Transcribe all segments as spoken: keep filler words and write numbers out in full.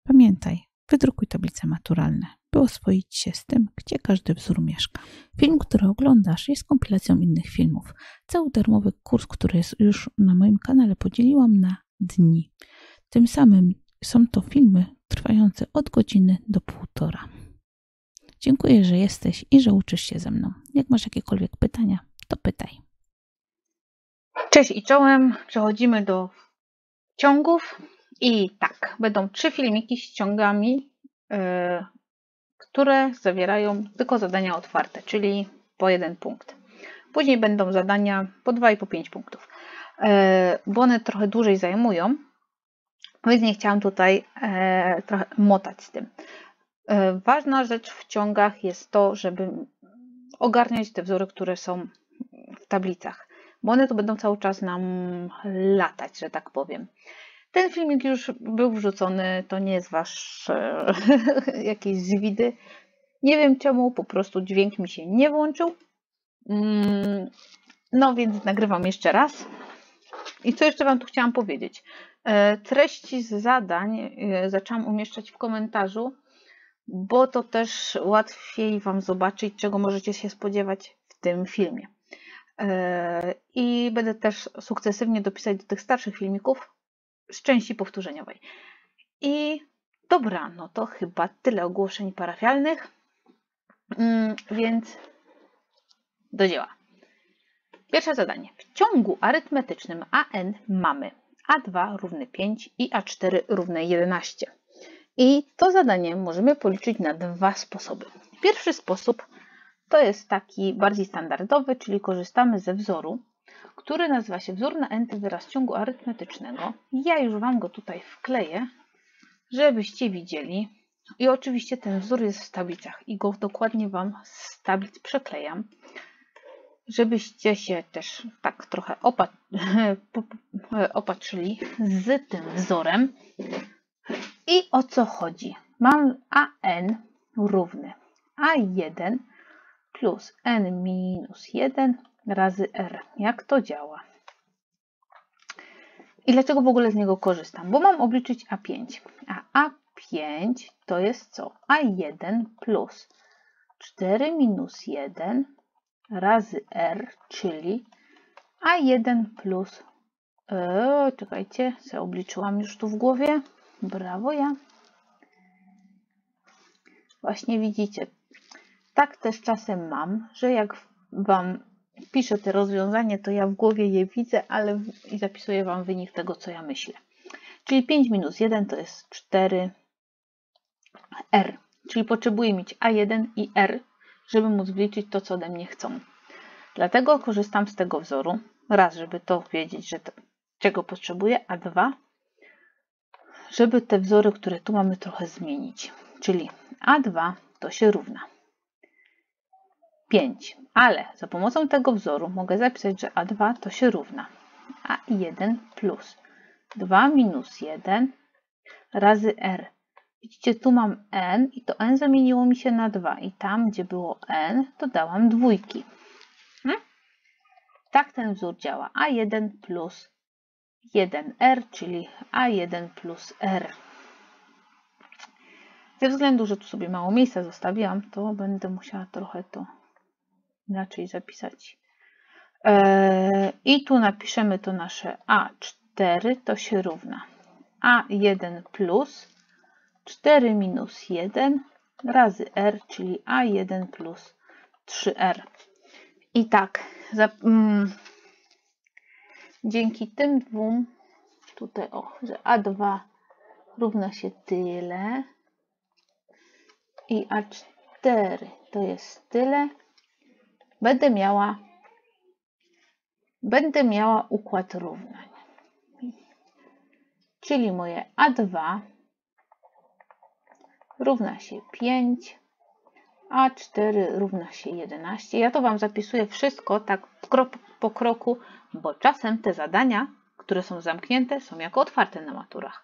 Pamiętaj, wydrukuj tablice maturalne, by oswoić się z tym, gdzie każdy wzór mieszka. Film, który oglądasz, jest kompilacją innych filmów. Cały darmowy kurs, który jest już na moim kanale, podzieliłam na dni. Tym samym są to filmy trwające od godziny do półtora. Dziękuję, że jesteś i że uczysz się ze mną. Jak masz jakiekolwiek pytania, to pytaj. Cześć i czołem. Przechodzimy do ciągów. I tak, będą trzy filmiki z ciągami, yy, które zawierają tylko zadania otwarte, czyli po jeden punkt. Później będą zadania po dwa i po pięć punktów, yy, bo one trochę dłużej zajmują, więc nie chciałam tutaj yy, trochę motać z tym. Yy, ważna rzecz w ciągach jest to, żeby ogarniać te wzory, które są w tablicach, bo one tu będą cały czas nam latać, że tak powiem. Ten filmik już był wrzucony, to nie jest wasz e, jakieś zwidy. Nie wiem czemu, po prostu dźwięk mi się nie włączył. Mm, no więc nagrywam jeszcze raz. I co jeszcze wam tu chciałam powiedzieć? E, treści z zadań e, zaczęłam umieszczać w komentarzu, bo to też łatwiej wam zobaczyć, czego możecie się spodziewać w tym filmie. E, I będę też sukcesywnie dopisać do tych starszych filmików z części powtórzeniowej. I dobra, no to chyba tyle ogłoszeń parafialnych, mm, więc do dzieła. Pierwsze zadanie. W ciągu arytmetycznym A N mamy A dwa równy pięć i A cztery równe jedenaście. I to zadanie możemy policzyć na dwa sposoby. Pierwszy sposób to jest taki bardziej standardowy, czyli korzystamy ze wzoru, który nazywa się wzór na n-ty wyraz ciągu arytmetycznego. Ja już wam go tutaj wkleję, żebyście widzieli. I oczywiście ten wzór jest w tablicach i go dokładnie wam z tablic przeklejam, żebyście się też tak trochę opat opatrzyli z tym wzorem. I o co chodzi? Mam A N równy A jeden plus n minus jeden razy r. Jak to działa? I dlaczego w ogóle z niego korzystam? Bo mam obliczyć A pięć. A A pięć to jest co? A jeden plus cztery minus jeden razy r, czyli A jeden plus... Yy, czekajcie, sobie obliczyłam już tu w głowie. Brawo ja. Właśnie widzicie. Tak też czasem mam, że jak wam piszę te rozwiązanie, to ja w głowie je widzę, ale i zapisuję wam wynik tego, co ja myślę. Czyli pięć minus jeden to jest cztery r. Czyli potrzebuję mieć A jeden i r, żeby móc wliczyć to, co ode mnie chcą. Dlatego korzystam z tego wzoru. Raz, żeby to wiedzieć, że to, czego potrzebuję, a dwa, żeby te wzory, które tu mamy, trochę zmienić. Czyli A dwa to się równa pięć, ale za pomocą tego wzoru mogę zapisać, że A dwa to się równa A jeden plus dwa minus jeden razy r. Widzicie, tu mam n i to n zamieniło mi się na dwa i tam, gdzie było n, dodałam dwójki. Hmm? Tak ten wzór działa. A jeden plus jeden r, czyli A jeden plus r. Ze względu, że tu sobie mało miejsca zostawiłam, to będę musiała trochę to inaczej zapisać. Eee, I tu napiszemy to nasze A cztery to się równa A jeden plus cztery minus jeden razy r, czyli A jeden plus trzy r. I tak, za, mm, dzięki tym dwóm, tutaj o, że A dwa równa się tyle i A cztery to jest tyle, będę miała Będę miała układ równań. Czyli moje A dwa równa się pięć, A cztery równa się jedenaście. Ja to wam zapisuję wszystko tak krok po kroku, bo czasem te zadania, które są zamknięte, są jako otwarte na maturach.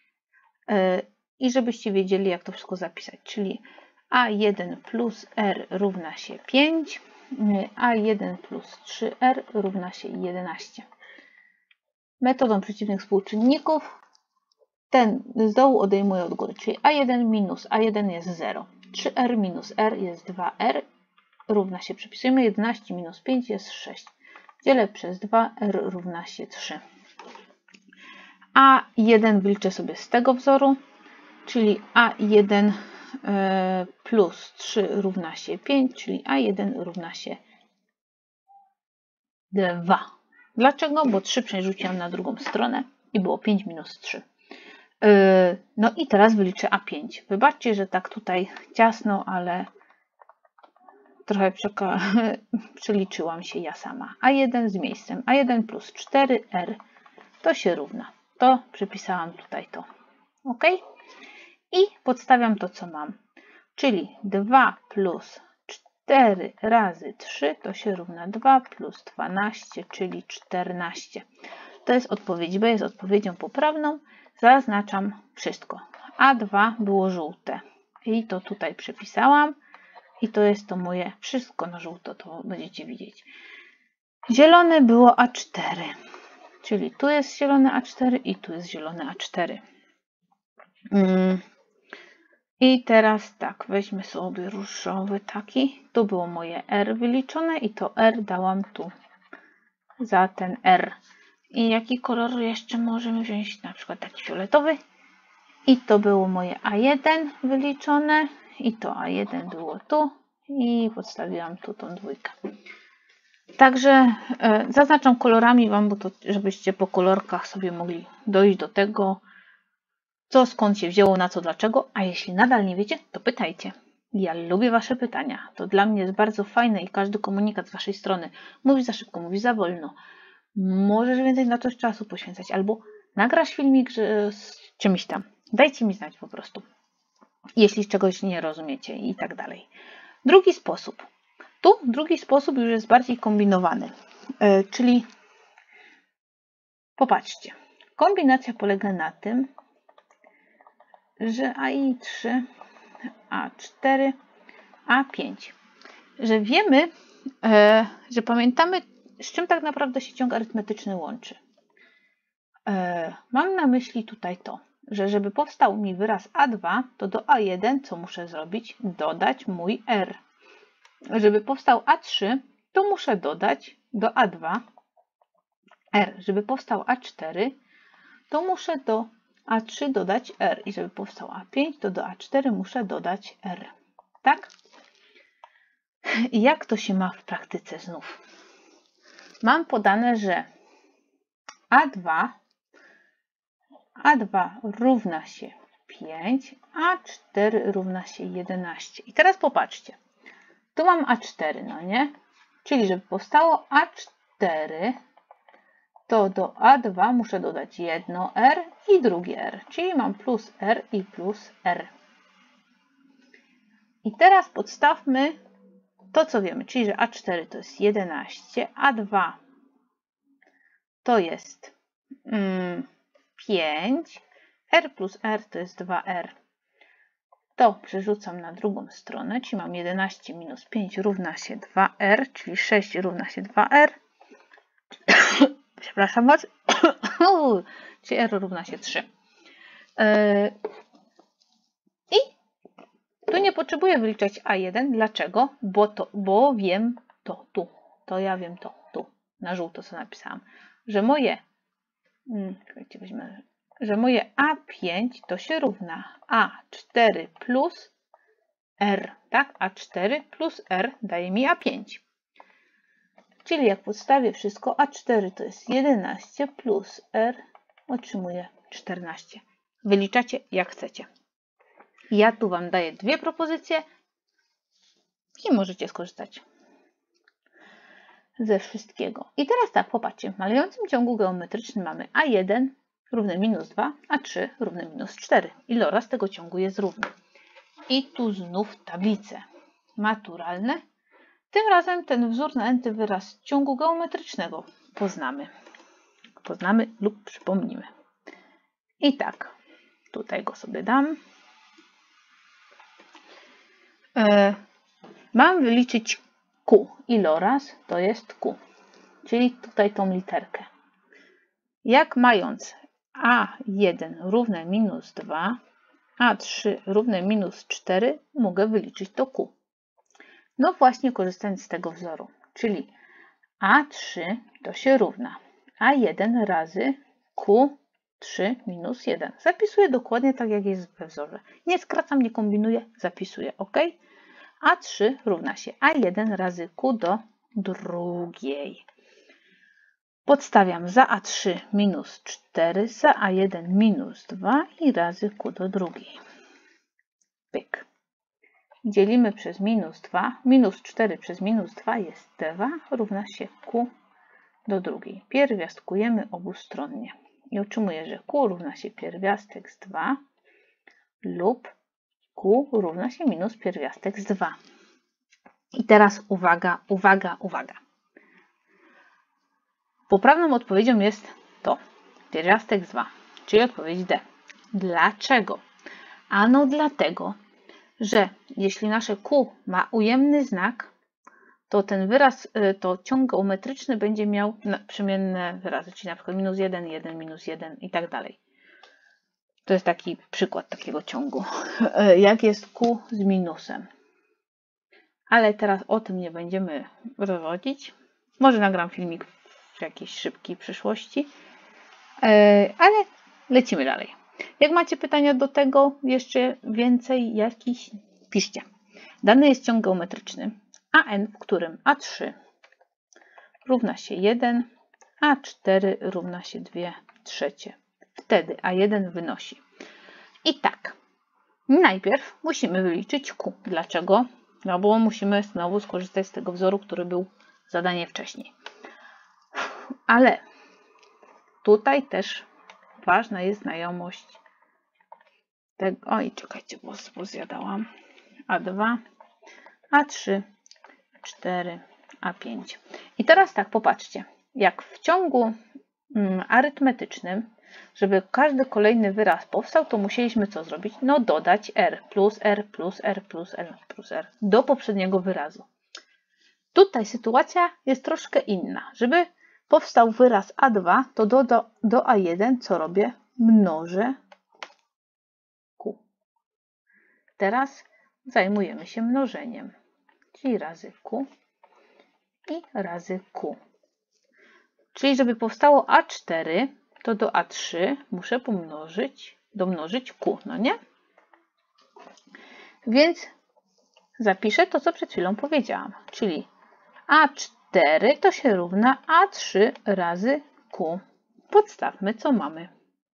I żebyście wiedzieli, jak to wszystko zapisać. Czyli A jeden plus r równa się pięć, A jeden plus trzy r równa się jedenaście. Metodą przeciwnych współczynników ten z dołu odejmuję od góry, czyli a jeden minus a jeden jest zero. trzy r minus r jest dwa r, równa się, przepisujemy, jedenaście minus pięć jest sześć. Dzielę przez dwa, r równa się trzy. a jeden wyliczę sobie z tego wzoru, czyli a jeden plus trzy równa się pięć, czyli a jeden równa się dwa. Dlaczego? Bo trzy przerzuciłam na drugą stronę i było pięć minus trzy. No i teraz wyliczę a pięć. Wybaczcie, że tak tutaj ciasno, ale trochę przeliczyłam się ja sama. a jeden z miejscem. a jeden plus cztery r to się równa. To przypisałam tutaj to. OK? I podstawiam to, co mam. Czyli dwa plus cztery razy trzy to się równa dwa plus dwanaście, czyli czternaście. To jest odpowiedź B, jest odpowiedzią poprawną. Zaznaczam wszystko. a dwa było żółte. I to tutaj przepisałam. I to jest to moje wszystko na żółto, to będziecie widzieć. Zielone było a cztery. Czyli tu jest zielone a cztery i tu jest zielone a cztery. Mm. I teraz tak, weźmy sobie różowy taki. Tu było moje R wyliczone i to R dałam tu za ten R. I jaki kolor jeszcze możemy wziąć? Na przykład taki fioletowy. I to było moje a jeden wyliczone i to a jeden było tu i podstawiłam tu tą dwójkę. Także e, zaznaczam kolorami Wam, bo to, żebyście po kolorkach sobie mogli dojść do tego, co, skąd się wzięło, na co, dlaczego. A jeśli nadal nie wiecie, to pytajcie. Ja lubię Wasze pytania. To dla mnie jest bardzo fajne i każdy komunikat z Waszej strony. Mówisz za szybko, mówisz za wolno. Możesz więcej na to czasu poświęcać. Albo nagrasz filmik z czymś tam. Dajcie mi znać po prostu, jeśli czegoś nie rozumiecie i tak dalej. Drugi sposób. Tu drugi sposób już jest bardziej kombinowany. Yy, czyli popatrzcie. Kombinacja polega na tym, że a i trzy, a cztery, a pięć. Że wiemy, e, że pamiętamy, z czym tak naprawdę się ciąg arytmetyczny łączy. E, mam na myśli tutaj to, że żeby powstał mi wyraz a dwa, to do a jeden co muszę zrobić? Dodać mój r. Żeby powstał a trzy, to muszę dodać do a dwa r. Żeby powstał a cztery, to muszę do a trzy dodać r. I żeby powstał a pięć, to do a cztery muszę dodać r. Tak? I jak to się ma w praktyce znów? Mam podane, że a dwa, a dwa równa się pięć, a cztery równa się jedenaście. I teraz popatrzcie. Tu mam a cztery, no nie? Czyli żeby powstało a cztery, to do a dwa muszę dodać jedno r i drugie r. Czyli mam plus r i plus r. I teraz podstawmy to, co wiemy. Czyli, że a cztery to jest jedenaście, a dwa to jest mm, pięć, r plus r to jest dwa r. To przerzucam na drugą stronę, czyli mam jedenaście minus pięć równa się dwa r, czyli sześć równa się dwa r. Przepraszam bardzo. Czyli r równa się trzy. I tu nie potrzebuję wyliczać a jeden. Dlaczego? Bo, to, bo wiem to tu. To ja wiem to tu. Na żółto co napisałam. Że moje, czekajcie, weźmy, że moje a pięć to się równa a cztery plus r. Tak? a cztery plus r daje mi a pięć. Czyli jak podstawię wszystko, a cztery to jest jedenaście plus r otrzymuję czternaście. Wyliczacie jak chcecie. Ja tu Wam daję dwie propozycje i możecie skorzystać ze wszystkiego. I teraz tak, popatrzcie, w malejącym ciągu geometrycznym mamy a jeden równe minus dwa, a trzy równe minus cztery. Iloraz tego ciągu jest równy. I tu znów tablice maturalne. Tym razem ten wzór na n-ty wyraz ciągu geometrycznego poznamy. Poznamy lub przypomnimy. I tak, tutaj go sobie dam. E, mam wyliczyć q. Iloraz to jest q, czyli tutaj tą literkę. Jak mając a jeden równe minus dwa, a trzy równe minus cztery, mogę wyliczyć to Q. No właśnie, korzystając z tego wzoru, czyli a trzy to się równa a jeden razy Q trzy minus jeden. Zapisuję dokładnie tak, jak jest we wzorze. Nie skracam, nie kombinuję, zapisuję, ok? a trzy równa się a jeden razy Q do drugiej. Podstawiam za a trzy minus cztery, za a jeden minus dwa i razy Q do drugiej. Pyk. Dzielimy przez minus dwa. Minus cztery przez minus dwa jest dwa, równa się Q do drugiej. Pierwiastkujemy obustronnie. I otrzymuję, że Q równa się pierwiastek z dwa lub Q równa się minus pierwiastek z dwa. I teraz uwaga, uwaga, uwaga. Poprawną odpowiedzią jest to, pierwiastek z dwa, czyli odpowiedź D. Dlaczego? Ano dlatego, że jeśli nasze Q ma ujemny znak, to ten wyraz, to ciąg geometryczny będzie miał przemienne wyrazy, czyli na przykład minus jeden, jeden, minus jeden i tak dalej. To jest taki przykład takiego ciągu. Jak jest Q z minusem. Ale teraz o tym nie będziemy rozwodzić. Może nagram filmik w jakiejś szybkiej przyszłości. Ale lecimy dalej. Jak macie pytania do tego, jeszcze więcej jakichś, piszcie. Dany jest ciąg geometryczny a n, w którym a trzy równa się jeden, a cztery równa się dwie trzecie. Wtedy a jeden wynosi. I tak, najpierw musimy wyliczyć Q. Dlaczego? No bo musimy znowu skorzystać z tego wzoru, który był zadanie wcześniej. Ale tutaj też ważna jest znajomość tego. Oj, czekajcie, bo, bo zjadałam. a dwa, a trzy, cztery, a pięć. I teraz tak, popatrzcie. Jak w ciągu mm, arytmetycznym, żeby każdy kolejny wyraz powstał, to musieliśmy co zrobić? No dodać r plus r plus r plus r plus r do poprzedniego wyrazu. Tutaj sytuacja jest troszkę inna. Żeby powstał wyraz a dwa, to do, do, do a jeden co robię? Mnożę Q. Teraz zajmujemy się mnożeniem, czyli razy Q i razy Q. Czyli żeby powstało a cztery, to do a trzy muszę pomnożyć, domnożyć Q, no nie? Więc zapiszę to, co przed chwilą powiedziałam, czyli a cztery to się równa a trzy razy Q. Podstawmy, co mamy.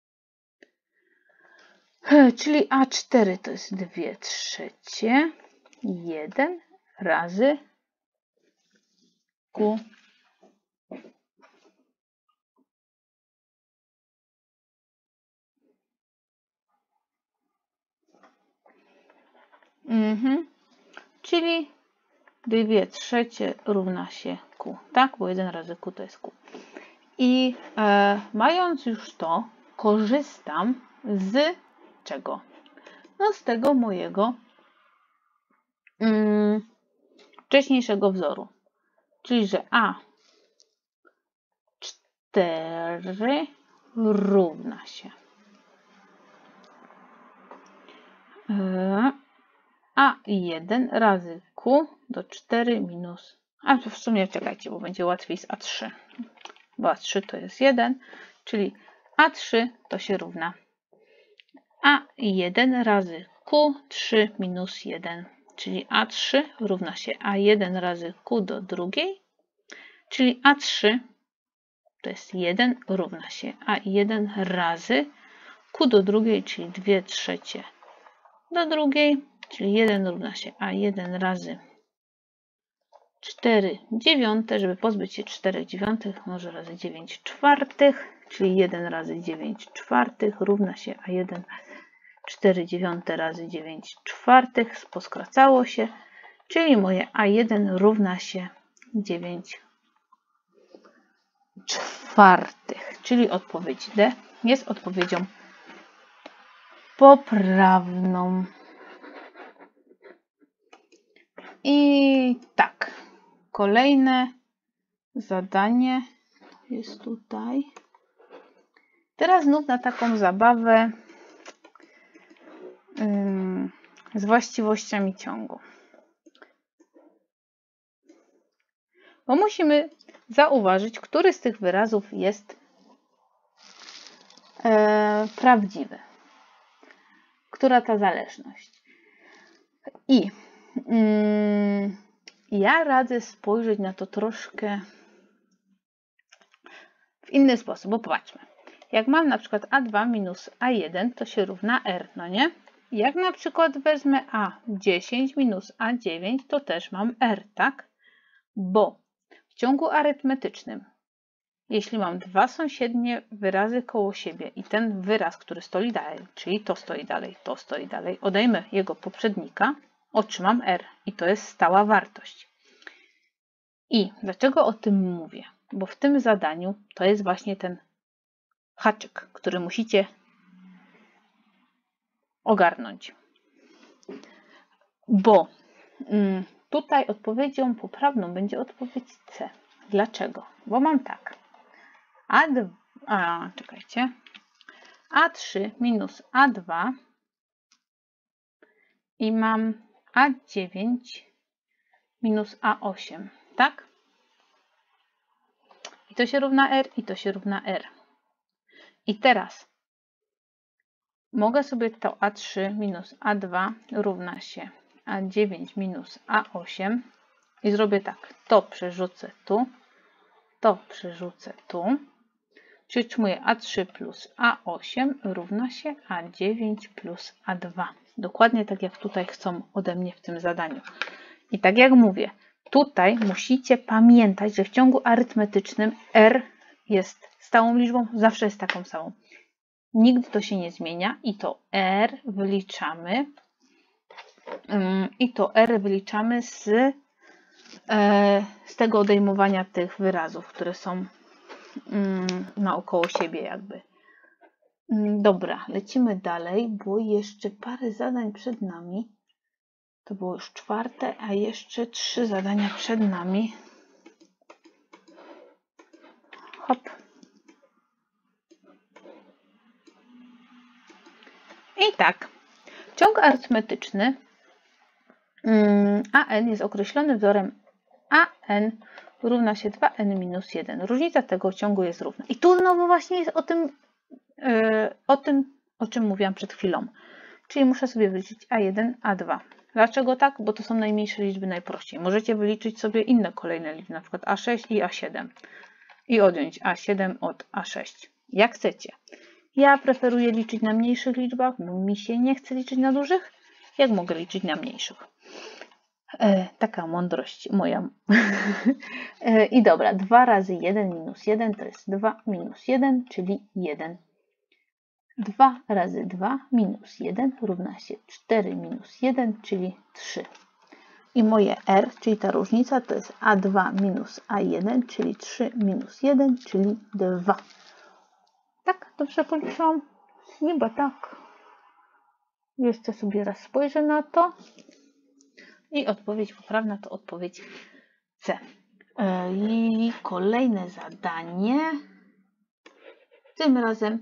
Czyli a cztery to jest dwie trzecie, jeden razy Q. Mhm. Czyli dwie trzecie równa się Q, tak? Bo jeden razy Q to jest Q. I e, mając już to, korzystam z czego? No z tego mojego mm, wcześniejszego wzoru. Czyli, że a cztery równa się e, a jeden razy Q do cztery minus, a w sumie czekajcie, bo będzie łatwiej z a trzy, bo a trzy to jest jeden, czyli a trzy to się równa a jeden razy Q trzy minus jeden, czyli a trzy równa się a jeden razy Q do drugiej, czyli a trzy to jest jeden równa się a jeden razy Q do drugiej, czyli dwie trzecie do drugiej, czyli jeden równa się a jeden razy cztery dziewiąte, żeby pozbyć się czterech dziewiątych, może razy dziewięć czwartych, czyli jeden razy dziewięć czwartych równa się a jeden razy cztery dziewiąte razy dziewięć czwartych, poskracało się, czyli moje a jeden równa się dziewięć czwartych, czyli odpowiedź D jest odpowiedzią poprawną. I tak, kolejne zadanie jest tutaj. Teraz znów na taką zabawę ym, z właściwościami ciągu. Bo musimy zauważyć, który z tych wyrazów jest e, prawdziwy. Która ta zależność. I ym, ja radzę spojrzeć na to troszkę w inny sposób, bo popatrzmy. Jak mam na przykład a dwa minus a jeden, to się równa r, no nie? Jak na przykład wezmę a dziesięć minus a dziewięć, to też mam r, tak? Bo w ciągu arytmetycznym, jeśli mam dwa sąsiednie wyrazy koło siebie i ten wyraz, który stoi dalej, czyli to stoi dalej, to stoi dalej, odejmę jego poprzednika, otrzymam r i to jest stała wartość. I dlaczego o tym mówię? Bo w tym zadaniu to jest właśnie ten haczyk, który musicie ogarnąć. Bo mm, tutaj odpowiedzią poprawną będzie odpowiedź C. Dlaczego? Bo mam tak. A, a czekajcie. a trzy minus a dwa i mam a dziewięć minus a osiem, tak? I to się równa r, i to się równa r. I teraz mogę sobie to a trzy minus a dwa równa się a dziewięć minus a osiem i zrobię tak. To przerzucę tu, to przerzucę tu. Czyli otrzymuję a trzy plus a osiem równa się a dziewięć plus a dwa. Dokładnie tak jak tutaj chcą ode mnie w tym zadaniu. I tak jak mówię, tutaj musicie pamiętać, że w ciągu arytmetycznym r jest stałą liczbą, zawsze jest taką samą. Nigdy to się nie zmienia i to r wyliczamy i to r wyliczamy z, z tego odejmowania tych wyrazów, które są naokoło siebie jakby. Dobra, lecimy dalej, bo jeszcze parę zadań przed nami. To było już czwarte, a jeszcze trzy zadania przed nami. Hop. I tak, ciąg arytmetyczny a n jest określony wzorem a n równa się dwa n minus jeden. Różnica tego ciągu jest równa. I tu znowu właśnie jest o tym, yy, o tym, o czym mówiłam przed chwilą. Czyli muszę sobie wyliczyć a jeden, a dwa. Dlaczego tak? Bo to są najmniejsze liczby najprościej. Możecie wyliczyć sobie inne kolejne liczby, na przykład a sześć i a siedem. I odjąć a siedem od a sześć. Jak chcecie. Ja preferuję liczyć na mniejszych liczbach, bo mi się nie chce liczyć na dużych. Jak mogę liczyć na mniejszych? E, taka mądrość moja. e, I dobra, dwa razy jeden minus jeden to jest dwa minus jeden, czyli jeden. dwa razy dwa minus jeden równa się cztery minus jeden, czyli trzy. I moje r, czyli ta różnica, to jest a dwa minus a jeden, czyli trzy minus jeden, czyli dwa. Tak? Dobrze policzyłam? Chyba tak. Jeszcze sobie raz spojrzę na to. I odpowiedź poprawna to odpowiedź C. I kolejne zadanie. Tym razem,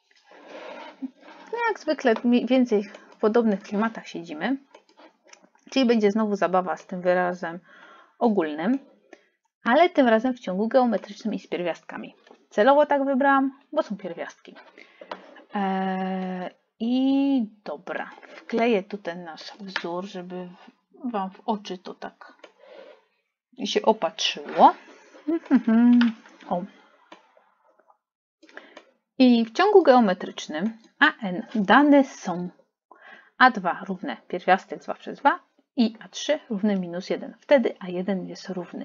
jak zwykle, mniej więcej w podobnych klimatach siedzimy. Czyli będzie znowu zabawa z tym wyrazem ogólnym, ale tym razem w ciągu geometrycznym i z pierwiastkami. Celowo tak wybrałam, bo są pierwiastki. Eee, I dobra, wkleję tu ten nasz wzór, żeby Wam w oczy to tak się opatrzyło. O. I w ciągu geometrycznym a n dane są a dwa równe pierwiastek dwa przez dwa i a trzy równy minus jeden. Wtedy a jeden jest równy.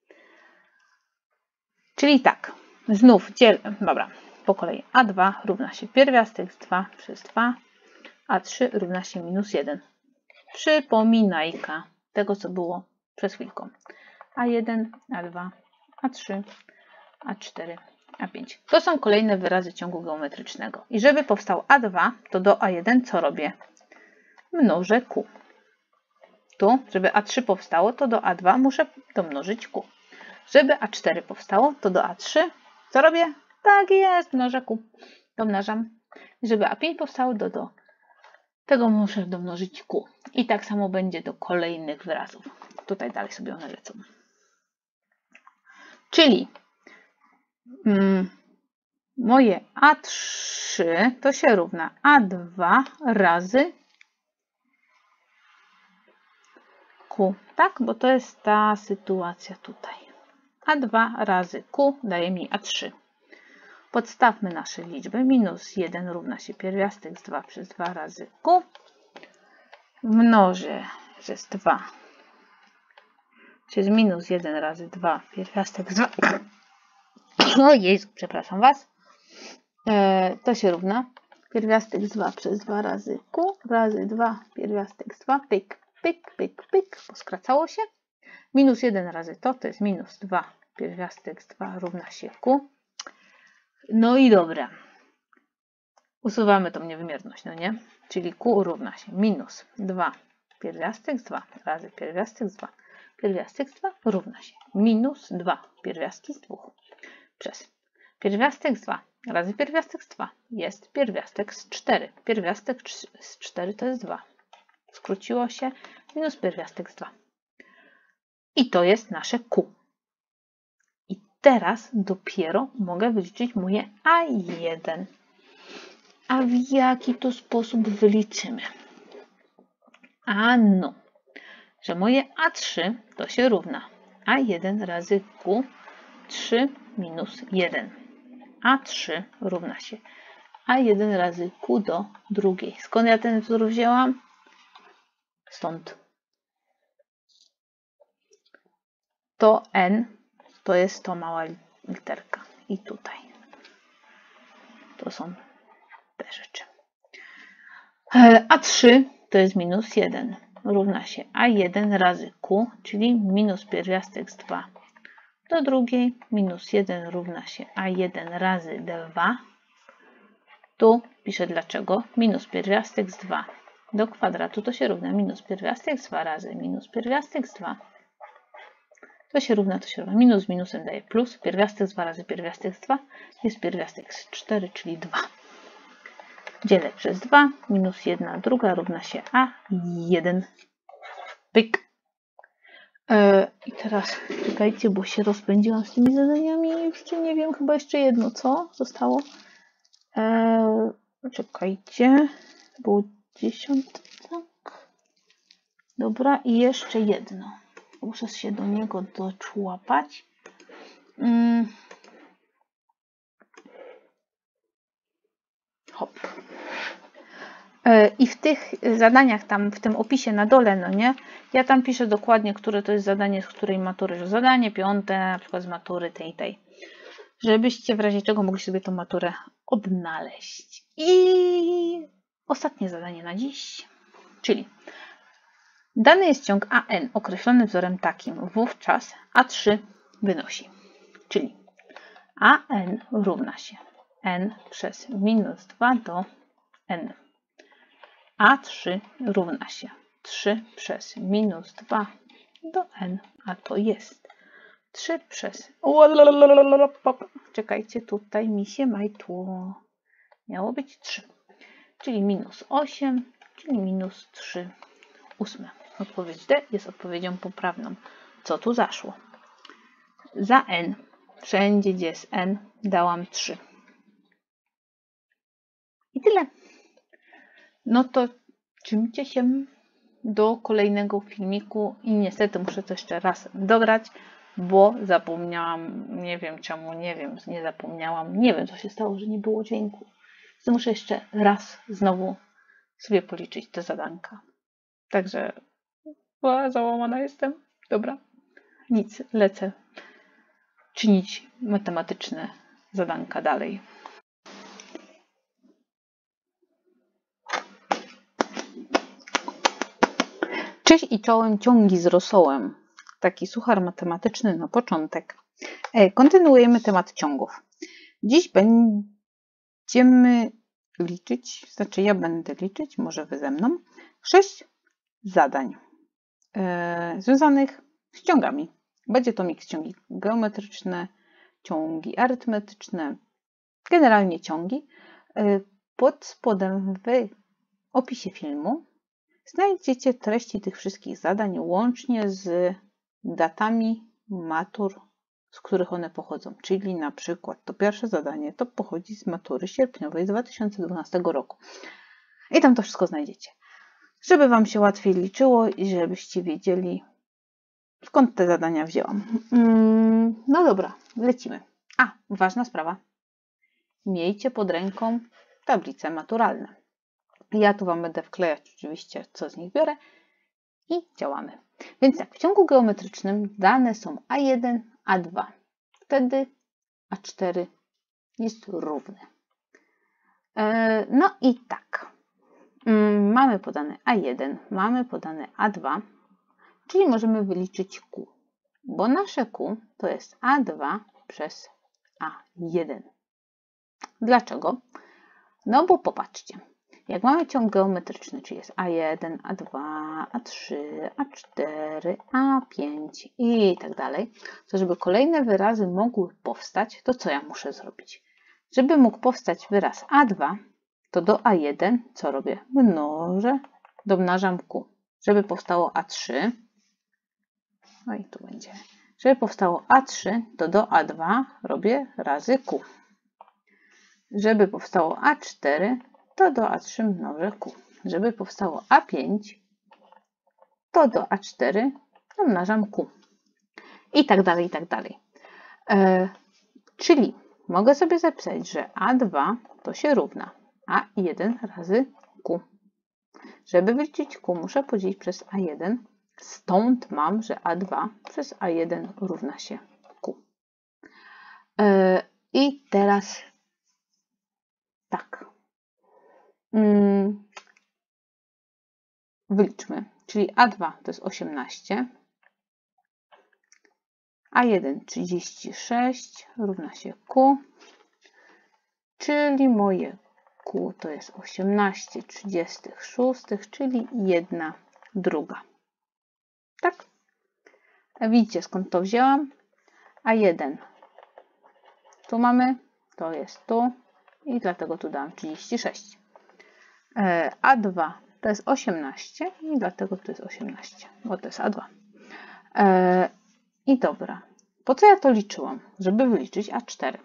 Czyli tak, znów dzielę, dobra, po kolei a dwa równa się pierwiastek dwa przez dwa, a trzy równa się minus jeden. Przypominajka tego, co było przed chwilką. a jeden, a dwa, a trzy, a cztery, a pięć. To są kolejne wyrazy ciągu geometrycznego. I żeby powstał a dwa, to do a jeden co robię? Mnożę q. Tu, żeby a trzy powstało, to do a dwa muszę domnożyć q. Żeby a cztery powstało, to do a trzy co robię? Tak jest, mnożę q. Domnażam. Żeby A pięć powstało, do, do tego muszę domnożyć Q. I tak samo będzie do kolejnych wyrazów. Tutaj dalej sobie one lecą. Czyli mm, moje A trzy to się równa A dwa razy Q. Tak? Bo to jest ta sytuacja tutaj. A dwa razy Q daje mi A trzy. Podstawmy nasze liczby. Minus jeden równa się pierwiastek z dwa przez dwa razy Q. Mnożę przez dwa. Przez minus jeden razy dwa pierwiastek z dwa. O Jezu, przepraszam Was. E, to się równa pierwiastek z dwa przez dwa razy Q razy dwa pierwiastek z dwa. Pyk, pyk, pyk, pyk. Poskracało się. Minus jeden razy to, to jest minus dwa pierwiastek z dwa równa się Q. No i dobra. Usuwamy tą niewymierność, no nie? Czyli Q równa się minus dwa pierwiastek z dwa razy pierwiastek z dwa. Pierwiastek z dwa równa się minus dwa pierwiastek z dwa przez pierwiastek z dwa razy pierwiastek z dwa jest pierwiastek z cztery. Pierwiastek z cztery to jest dwa. Skróciło się minus pierwiastek z dwa. I to jest nasze Q. I teraz dopiero mogę wyliczyć moje A jeden. A w jaki to sposób wyliczymy? Ano, że moje A trzy to się równa A jeden razy Q trzy minus jeden. A trzy równa się A jeden razy Q do drugiej. Skąd ja ten wzór wzięłam? Stąd. To N to jest to mała literka. I tutaj. To są te rzeczy. A trzy to jest minus jeden. Równa się A jeden razy Q, czyli minus pierwiastek z dwa do drugiej. Minus jeden równa się A jeden razy dwa. Tu piszę dlaczego. Minus pierwiastek z dwa do kwadratu to się równa minus pierwiastek z dwa razy minus pierwiastek z dwa. To się równa, to się równa. Minus z minusem daje plus. Pierwiastek z dwa razy pierwiastek z dwa jest pierwiastek z cztery, czyli dwa. Dzielę przez dwa. Minus jedna druga równa się A jeden. Pyk. Yy, I teraz czekajcie, bo się rozpędziłam z tymi zadaniami. Jeszcze nie wiem, chyba jeszcze jedno, co zostało. Yy, czekajcie. Było dziesiąt, tak. Dobra, i jeszcze jedno. Muszę się do niego doczłapać. Yy. Hop. I w tych zadaniach, tam w tym opisie na dole, no nie, ja tam piszę dokładnie, które to jest zadanie, z której matury, że zadanie piąte, na przykład z matury tej, tej, żebyście w razie czego mogli sobie tą maturę odnaleźć. I ostatnie zadanie na dziś, czyli dany jest ciąg A N określony wzorem takim, wówczas A trzy wynosi, czyli A N równa się N przez minus dwa do N. A trzy równa się trzy przez minus dwa do N, a to jest trzy przez... Czekajcie, tutaj mi się majtło. Miało być trzy, czyli minus osiem, czyli minus trzy ósme. Odpowiedź D jest odpowiedzią poprawną. Co tu zaszło? Za N, wszędzie gdzie jest N, dałam trzy. I tyle. No to trzymcie się do kolejnego filmiku i niestety muszę to jeszcze raz dograć, bo zapomniałam, nie wiem czemu, nie wiem, nie zapomniałam, nie wiem co się stało, że nie było dźwięku. Więc muszę jeszcze raz znowu sobie policzyć te zadanka. Także o, załamana jestem. Dobra, nic, lecę czynić matematyczne zadanka dalej. Cześć i czołem, ciągi z rosołem. Taki suchar matematyczny na początek. Kontynuujemy temat ciągów. Dziś będziemy liczyć, znaczy ja będę liczyć, może wy ze mną, sześć zadań e, związanych z ciągami. Będzie to miks ciągi geometryczne, ciągi arytmetyczne, generalnie ciągi. Pod spodem w opisie filmu znajdziecie treści tych wszystkich zadań łącznie z datami matur, z których one pochodzą. Czyli na przykład to pierwsze zadanie to pochodzi z matury sierpniowej z dwa tysiące dwunastego roku. I tam to wszystko znajdziecie. Żeby Wam się łatwiej liczyło i żebyście wiedzieli, skąd te zadania wzięłam. No dobra, lecimy. A, ważna sprawa. Miejcie pod ręką tablice maturalne. Ja tu Wam będę wklejać oczywiście, co z nich biorę i działamy. Więc tak, w ciągu geometrycznym dane są a jeden, a dwa. Wtedy a cztery jest równy. No i tak. Mamy podane a jeden, mamy podane a dwa, czyli możemy wyliczyć Q, bo nasze Q to jest a dwa przez a jeden. Dlaczego? No bo popatrzcie, jak mamy ciąg geometryczny, czyli jest a jeden, a dwa, a trzy, a cztery, a pięć i tak dalej, to żeby kolejne wyrazy mogły powstać, to co ja muszę zrobić? Żeby mógł powstać wyraz a dwa, to do a jeden co robię? Mnożę, domnażam Q. Żeby powstało a trzy, no i tu będzie, żeby powstało a trzy, to do a dwa robię razy Q. Żeby powstało a cztery, to do a trzy mnożę Q. Żeby powstało a pięć, to do a cztery domnażam Q. I tak dalej, i tak dalej. E, czyli mogę sobie zapisać, że a dwa to się równa a jeden razy Q. Żeby wyliczyć Q, muszę podzielić przez a jeden. Stąd mam, że a dwa przez a jeden równa się Q. E, I teraz tak. Wyliczmy. Czyli a dwa to jest osiemnaście, a jeden trzydzieści sześć równa się Q, czyli moje Q to jest osiemnaście trzydzieści sześć, czyli jedna druga. Tak? A widzicie, skąd to wzięłam? a jeden tu mamy, to jest tu i dlatego tu dałam trzydzieści sześć. a dwa to jest osiemnaście i dlatego tu jest osiemnaście, bo to jest a dwa. I dobra, po co ja to liczyłam? Żeby wyliczyć a cztery.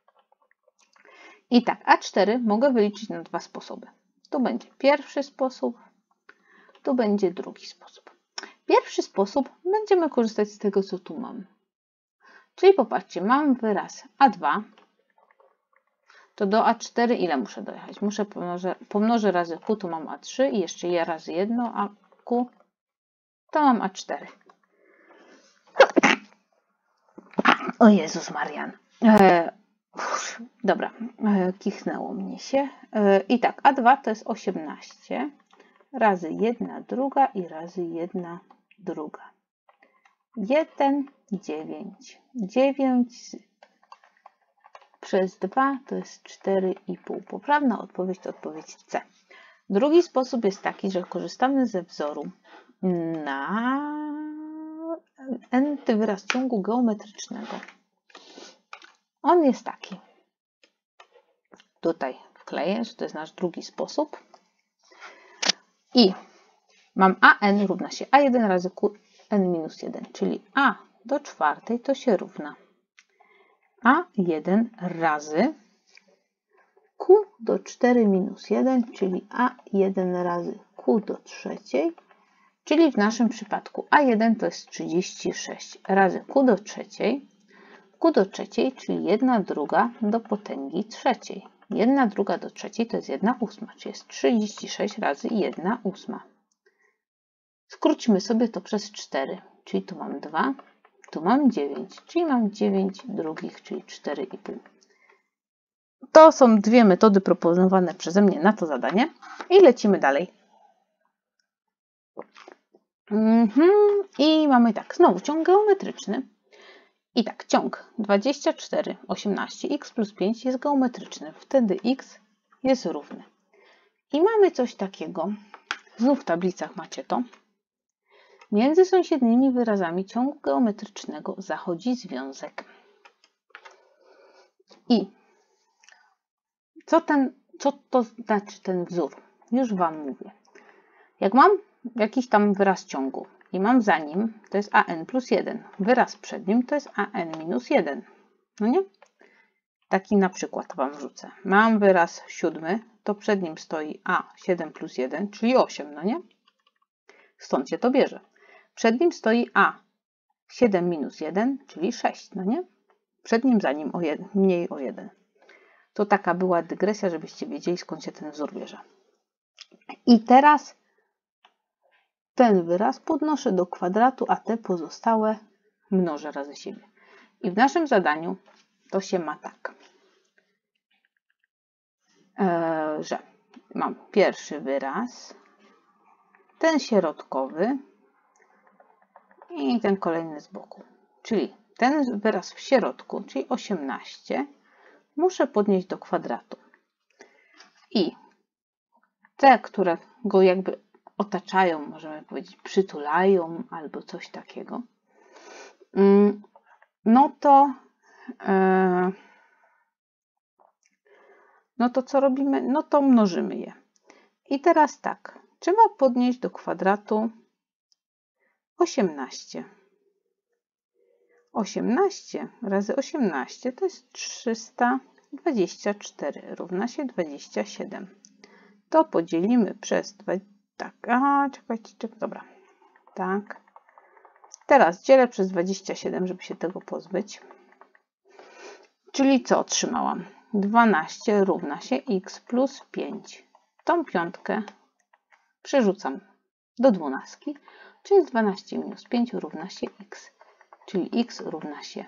I tak, a cztery mogę wyliczyć na dwa sposoby. Tu będzie pierwszy sposób, tu będzie drugi sposób. Pierwszy sposób będziemy korzystać z tego, co tu mam. Czyli popatrzcie, mam wyraz a dwa, to do a cztery ile muszę dojechać? Muszę pomnożę, pomnożę razy Q, to mam a trzy i jeszcze je razy jedno, a Q to mam a cztery. O Jezus Marian. E, uf, dobra, e, kichnęło mnie się. E, I tak, a dwa to jest osiemnaście razy jedna druga i razy jedna druga. jeden, dziewięć. dziewięć przez dwa to jest cztery i pół. Poprawna odpowiedź to odpowiedź C. Drugi sposób jest taki, że korzystamy ze wzoru na n-ty wyraz ciągu geometrycznego. On jest taki. Tutaj wkleję, że to jest nasz drugi sposób. I mam an równa się a jeden razy qn minus jeden, czyli a do czwartej to się równa a jeden razy q do cztery minus jeden, czyli a jeden razy q do trzeciej, czyli w naszym przypadku a jeden to jest trzydzieści sześć razy q do trzeciej, q do trzeciej, czyli jedna druga do potęgi trzeciej. jedna druga do trzeciej to jest jedna ósma, czyli jest trzydzieści sześć razy jedna ósma. Skróćmy sobie to przez cztery, czyli tu mam dwa, tu mam dziewięć, czyli mam dziewięć drugich, czyli cztery i pół. To są dwie metody proponowane przeze mnie na to zadanie i lecimy dalej. Mhm. I mamy tak, znowu ciąg geometryczny. I tak, ciąg dwadzieścia cztery, osiemnaście, x plus pięć jest geometryczny. Wtedy x jest równy. I mamy coś takiego, znów w tablicach macie to. Między sąsiednimi wyrazami ciągu geometrycznego zachodzi związek. I co ten Co to znaczy ten wzór? Już Wam mówię. Jak mam jakiś tam wyraz ciągu i mam za nim, to jest an plus jeden. Wyraz przed nim to jest an minus jeden. No nie? Taki na przykład Wam wrzucę. Mam wyraz siódmy, to przed nim stoi a siedem plus jeden, czyli osiem, no nie? Stąd się to bierze. Przed nim stoi a siedem minus jeden, czyli sześć, no nie? Przed nim za nim o jeden, mniej o jeden. To taka była dygresja, żebyście wiedzieli, skąd się ten wzór bierze. I teraz ten wyraz podnoszę do kwadratu, a te pozostałe mnożę razy siebie. I w naszym zadaniu to się ma tak, e, że mam pierwszy wyraz, ten środkowy i ten kolejny z boku. Czyli ten wyraz w środku, czyli osiemnaście, muszę podnieść do kwadratu. I te, które go jakby otaczają, możemy powiedzieć przytulają albo coś takiego, no to no to co robimy? No to mnożymy je. I teraz tak, trzeba podnieść do kwadratu osiemnaście. osiemnaście razy osiemnaście to jest trzysta dwadzieścia cztery, równa się dwadzieścia siedem. To podzielimy przez dwa, tak, aha, czekajcie, czekajcie, dobra, tak. Teraz dzielę przez dwadzieścia siedem, żeby się tego pozbyć. Czyli co otrzymałam? dwanaście równa się x plus pięć. Tą piątkę przerzucam do dwunastki, czyli dwanaście minus pięć równa się x, czyli x równa się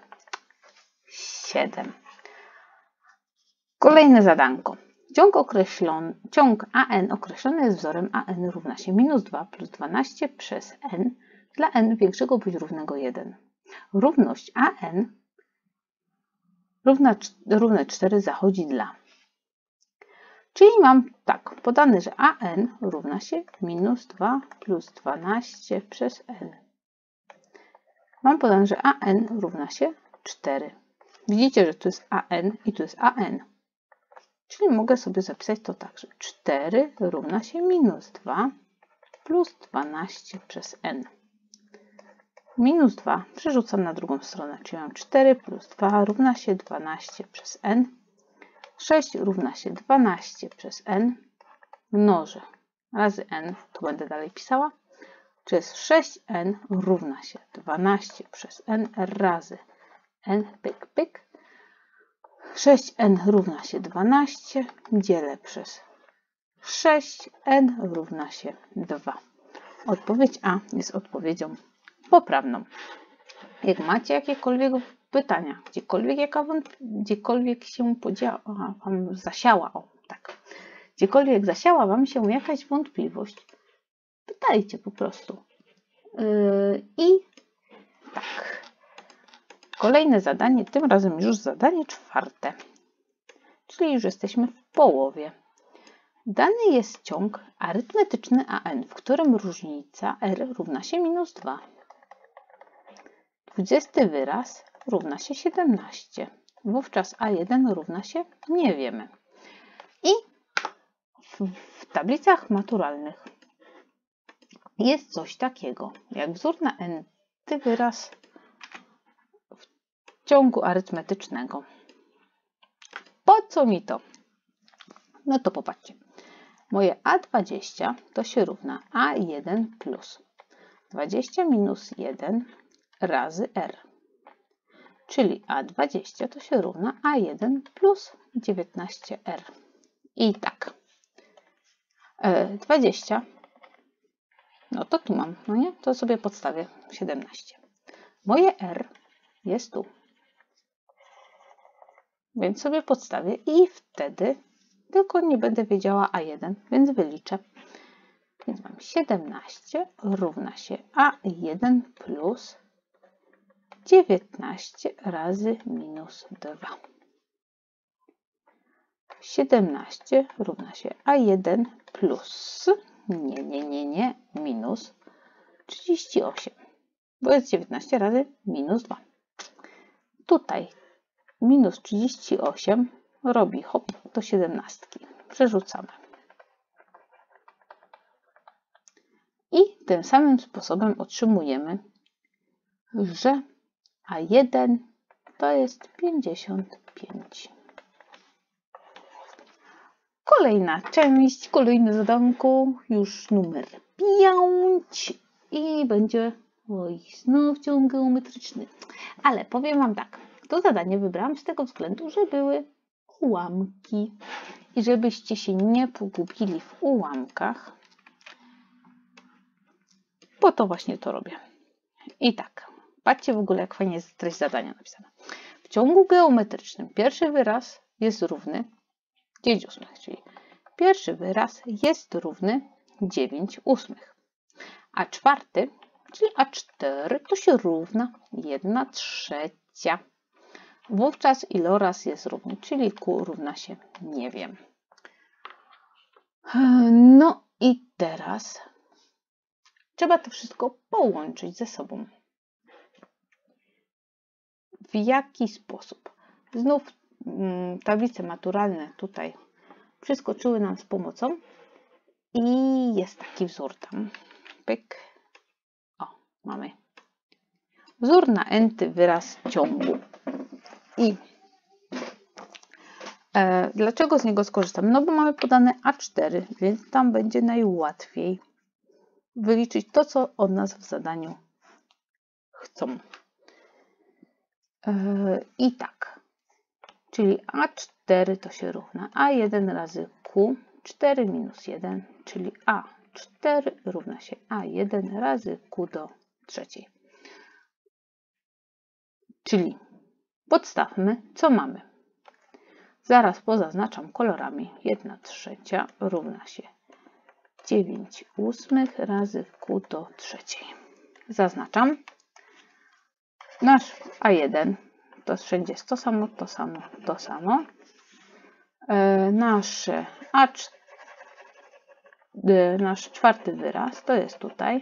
siedem. Kolejne zadanko. Ciąg, określony, ciąg an określony jest wzorem an równa się minus dwa plus dwanaście przez n dla n większego bądź równego jeden. Równość an równa, równe cztery zachodzi dla. Czyli mam tak, podane, że an równa się minus dwa plus dwanaście przez n. Mam podane, że an równa się cztery. Widzicie, że tu jest an i tu jest an. Czyli mogę sobie zapisać to tak, że cztery równa się minus dwa plus dwanaście przez n. Minus dwa przerzucam na drugą stronę, czyli mam cztery plus dwa równa się dwanaście przez n. sześć równa się dwanaście przez n. Mnożę razy n, to będę dalej pisała. Czyli jest sześć n równa się dwanaście przez n razy n, pyk, pyk. sześć n równa się dwanaście, dzielę przez sześć, n równa się dwa. Odpowiedź A jest odpowiedzią poprawną. Jak macie jakiekolwiek pytania, gdziekolwiek, jaka gdziekolwiek się podziała, aha, wam zasiała, o tak, gdziekolwiek zasiała Wam się jakaś wątpliwość, pytajcie po prostu. Yy, I tak. Kolejne zadanie, tym razem już zadanie czwarte, czyli już jesteśmy w połowie. Dany jest ciąg arytmetyczny an, w którym różnica r równa się minus dwa. dwudziesty wyraz równa się siedemnaście. Wówczas a jeden równa się nie wiemy. I w, w tablicach maturalnych jest coś takiego, jak wzór na n-ty wyraz w ciągu arytmetycznego. Po co mi to? No to popatrzcie. Moje a dwadzieścia to się równa a jeden plus dwadzieścia minus jeden razy r. Czyli a dwadzieścia to się równa a jeden plus dziewiętnaście r. I tak. dwadzieścia. No to tu mam, no nie? To sobie podstawię siedemnaście. Moje r jest tu. Więc sobie podstawię i wtedy tylko nie będę wiedziała a jeden, więc wyliczę. Więc mam siedemnaście równa się a jeden plus dziewiętnaście razy minus dwa. siedemnaście równa się a jeden plus, nie, nie, nie, nie, minus trzydzieści osiem, bo jest dziewiętnaście razy minus dwa. Tutaj minus trzydzieści osiem robi hop do siedemnastki. przerzucamy. I tym samym sposobem otrzymujemy, że a jeden to jest pięćdziesiąt pięć. Kolejna część, kolejne zadanko, już numer pięć i będzie, oj, znów ciąg geometryczny. Ale powiem Wam tak, to zadanie wybrałam z tego względu, że były ułamki i żebyście się nie pogubili w ułamkach, bo to właśnie to robię. I tak, patrzcie w ogóle, jak fajnie jest treść zadania napisana. W ciągu geometrycznym pierwszy wyraz jest równy dziewięć ósmych, czyli pierwszy wyraz jest równy dziewięć ósmych. A czwarty, czyli a cztery, to się równa jedna trzecia. Wówczas iloraz jest równy, czyli Q równa się nie wiem. No i teraz trzeba to wszystko połączyć ze sobą. W jaki sposób? Znów mm, tablice maturalne tutaj przyskoczyły nam z pomocą i jest taki wzór tam. Pyk. O, mamy. Wzór na n-ty wyraz ciągu. I e, dlaczego z niego skorzystam? No bo mamy podane a cztery, więc tam będzie najłatwiej wyliczyć to, co od nas w zadaniu chcą. E, I tak. Czyli a cztery to się równa a jeden razy q, cztery minus jeden, czyli a cztery równa się a jeden razy q do trzeciej. Czyli podstawmy, co mamy. Zaraz pozaznaczam kolorami. jedna trzecia równa się dziewięć ósmych razy q do trzeciej. Zaznaczam. Nasz a jeden to wszędzie jest to samo, to samo, to samo. E, nasze a cztery, nasz czwarty wyraz to jest tutaj.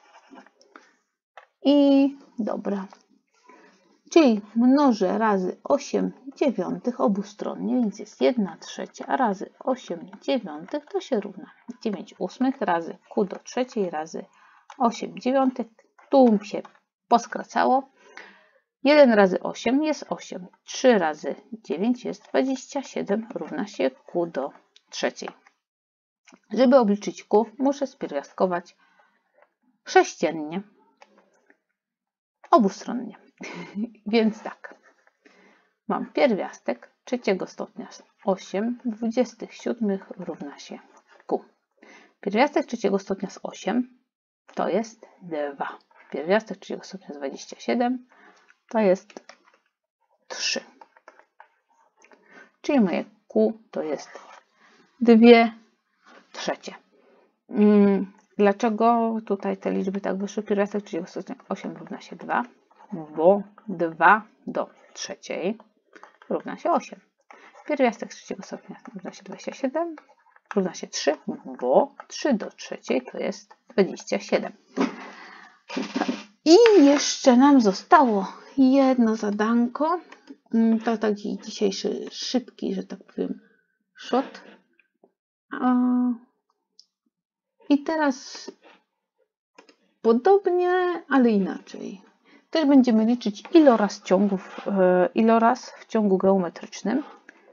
I dobra. Czyli mnożę razy osiem dziewiątych obustronnie, więc jest jedna trzecia razy osiem dziewiątych to się równa dziewięć ósmych razy q do trzeciej razy osiem dziewiątych. Tu mi się poskracało. jeden razy osiem jest osiem. trzy razy dziewięć jest dwadzieścia siedem, równa się q do trzeciej. Żeby obliczyć q, muszę spierwiastkować sześciennie, obustronnie. Więc tak, mam pierwiastek trzeciego stopnia osiem dwudziestych siódmych równa się q. Pierwiastek trzeciego stopnia z osiem to jest dwa. Pierwiastek trzeciego stopnia z dwudziestu siedmiu to jest trzy. Czyli moje q to jest dwie trzecie. Dlaczego tutaj te liczby tak wyszły? Pierwiastek trzeciego stopnia osiem równa się dwa, bo dwa do trzeciej równa się osiem. Pierwiastek trzeciego stopnia równa się dwadzieścia siedem, równa się trzy, bo trzy do trzeciej to jest dwadzieścia siedem. I jeszcze nam zostało jedno zadanko. To taki dzisiejszy szybki, że tak powiem, shot. I teraz podobnie, ale inaczej. Też będziemy liczyć iloraz ciągów, iloraz w ciągu geometrycznym.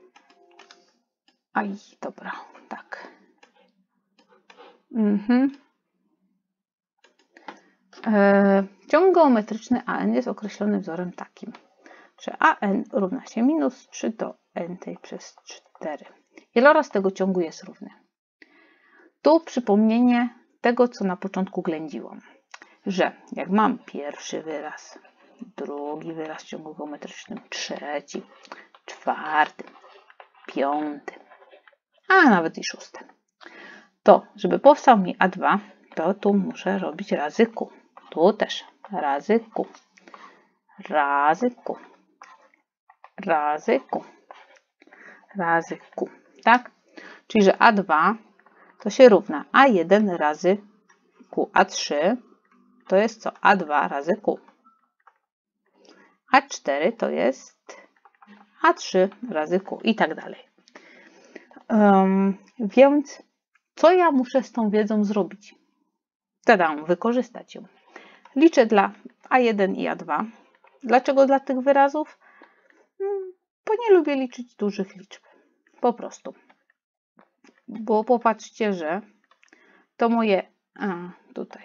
Aj, dobra, tak. Mhm. E, ciąg geometryczny A N jest określony wzorem takim, że A N równa się minus trzy do n przez cztery. Iloraz tego ciągu jest równy. Tu przypomnienie tego, co na początku ględziłam, że jak mam pierwszy wyraz, drugi wyraz w ciągu geometrycznym, trzeci, czwarty, piąty, a nawet i szósty, to żeby powstał mi A dwa, to tu muszę robić razy Q. Tu też razy Q, razy Q, razy Q, razy Q, tak? Czyli, że A dwa to się równa A jeden razy Q. A trzy to jest co? A dwa razy Q. A cztery to jest A trzy razy Q i tak dalej. Um, więc co ja muszę z tą wiedzą zrobić? Tadam, wykorzystać ją. Liczę dla A jeden i A dwa. Dlaczego dla tych wyrazów? Bo nie lubię liczyć dużych liczb. Po prostu. Bo popatrzcie, że to moje, a tutaj,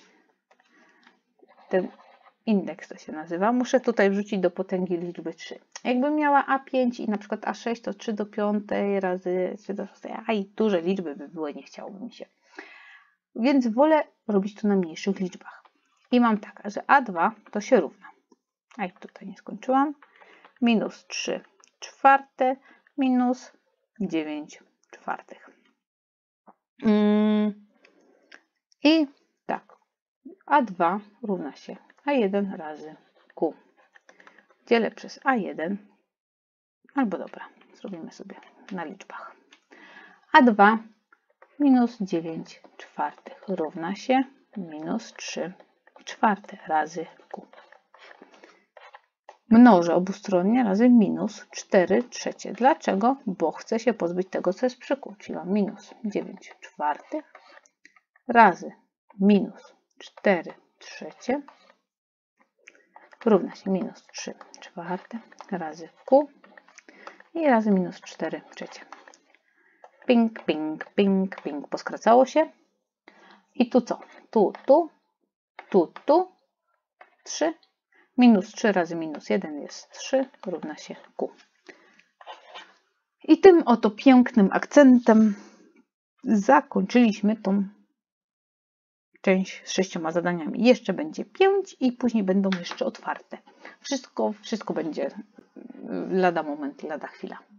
ten indeks to się nazywa, muszę tutaj wrzucić do potęgi liczby trzy. Jakbym miała A pięć i na przykład A sześć, to trzy do piątej razy trzy do szóstej, a i duże liczby by były, nie chciałoby mi się. Więc wolę robić to na mniejszych liczbach. I mam tak, że A dwa to się równa, a i tutaj nie skończyłam, minus trzy czwarte minus dziewięć czwartych. Mm. I tak, A dwa równa się A jeden razy Q. Dzielę przez A jeden, albo dobra, zrobimy sobie na liczbach. A dwa minus dziewięć czwartych równa się minus trzy czwarte razy Q. Mnożę obustronnie razy minus cztery trzecie. Dlaczego? Bo chcę się pozbyć tego, co jest przy Q. Czyli mam minus dziewięć czwartych razy minus cztery trzecie równa się minus trzy czwarte razy Q i razy minus cztery trzecie. Ping, ping, ping, ping. Poskracało się. I tu co? Tu, tu, tu, tu. trzy. Minus trzy razy minus jeden jest trzy, równa się Q. I tym oto pięknym akcentem zakończyliśmy tą część z sześcioma zadaniami. Jeszcze będzie pięć i później będą jeszcze otwarte. Wszystko, wszystko będzie lada moment, lada chwila.